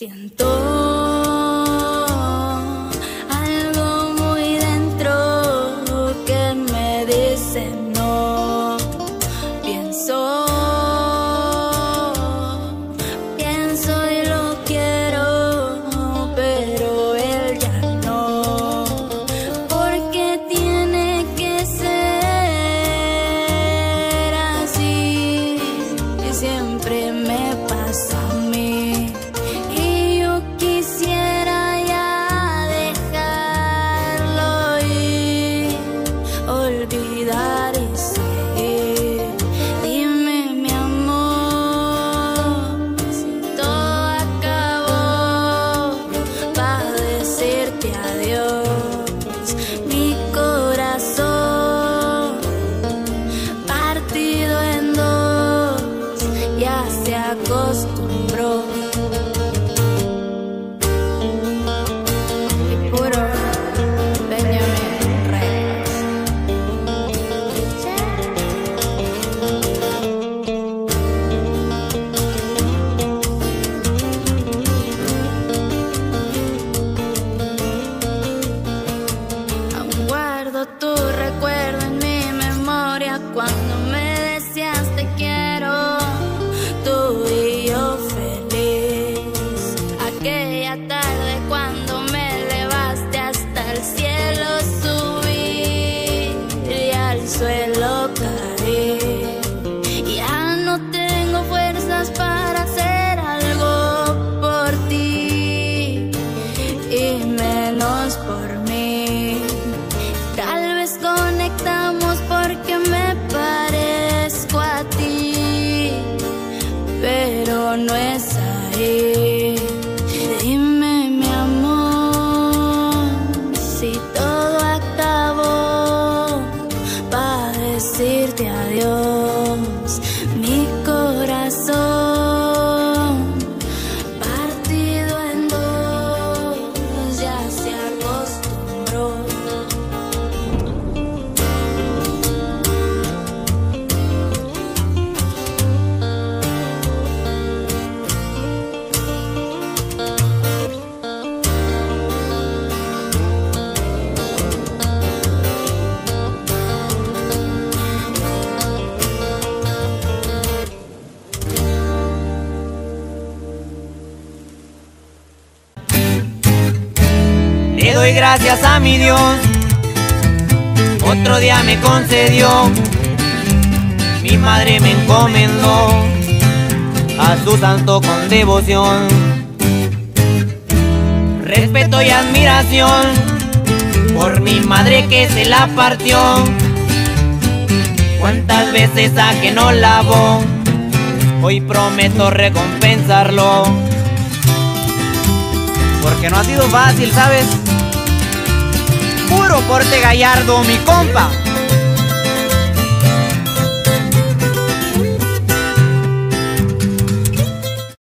Siento algo muy dentro que me dice no. Pienso y lo quiero, pero él ya no. Porque tiene que ser así, y siempre me pasa a mí. Olvidar y seguir. Dime, mi amor, si todo acabó, para decirte adiós. Mi corazón partido en dos ya se acostumbró. Y puro tu recuerdo en mi memoria cuando me decías te quiero, tú y yo feliz. Aquella tarde cuando me elevaste hasta el cielo subí y al suelo caí. Ya no tengo fuerzas para hacer algo por ti y menos por mí. Tal vez conectamos porque me parezco a ti, pero no es ahí. Dime, mi amor, si todo acabó, para decirte adiós. Mi corazón partido en dos ya se acostumbró. Le doy gracias a mi Dios, otro día me concedió. Mi madre me encomendó a su santo con devoción. Respeto y admiración por mi madre que se la partió. Cuántas veces a que no lavó, hoy prometo recompensarlo. Porque no ha sido fácil, ¿sabes? Puro porte gallardo, mi compa.